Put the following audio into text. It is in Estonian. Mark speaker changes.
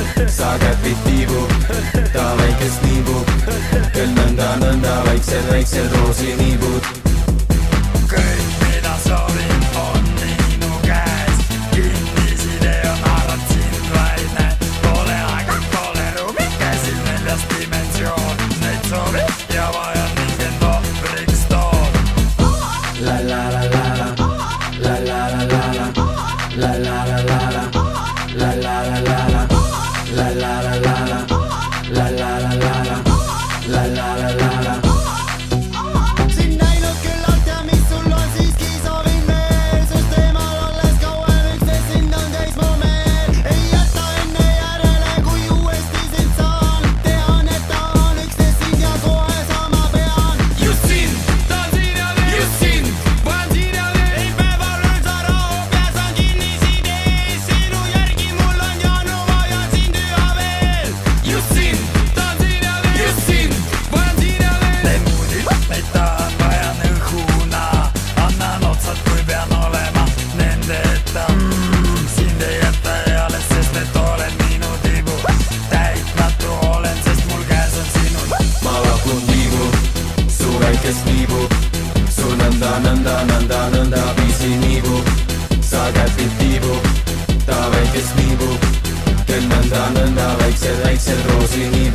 Speaker 1: sa käpid tiibub, ta väikest niibub, kel nõnda väiksed roosiniibud.
Speaker 2: Kõik mida soovin on minu käes, kinnisidee on arvad sind vaid näed, pole aega, pole ruumi, käsil 4. dimensioon, neid soovib ja vajan Nintendo Bricks toon.
Speaker 1: La la la la la, la la la la la, la la la la la, la la la la la, la la la la la, la la la la la, la la la la la.
Speaker 3: Siin näinud küllalt ja mis sul on siiski soovin veel, sest teemal olles kauem üksteist sind on täis mu meel. Ei jäta enne järele, kui uuesti sind saan, tean, et tahan üksteist sind ja kohe sama pean.
Speaker 2: Just sind, tahan siin ja veel, just sind, vajan siin ja veel. Ei päeval ööl sa rahu, käes on kinnisidee, sinu järgi mul on janu, vajan sind üha veel. Just sind, tahan siin ja veel, just sind, vajan siin ja veel. Teen muudid, neid tahan, vajan õhuna, annan otsad, kui pean olema nende etta. Sind ei jäta eales, sest et oled minu tiibu, täitmatu olen, sest mul käes on sinul.
Speaker 1: Ma lakun tiibub, su väikest niibub, su nõnda viisi niibub, sa käpid tiibub, ta väikest niibub, kel nõnda väiksed roosiniibud.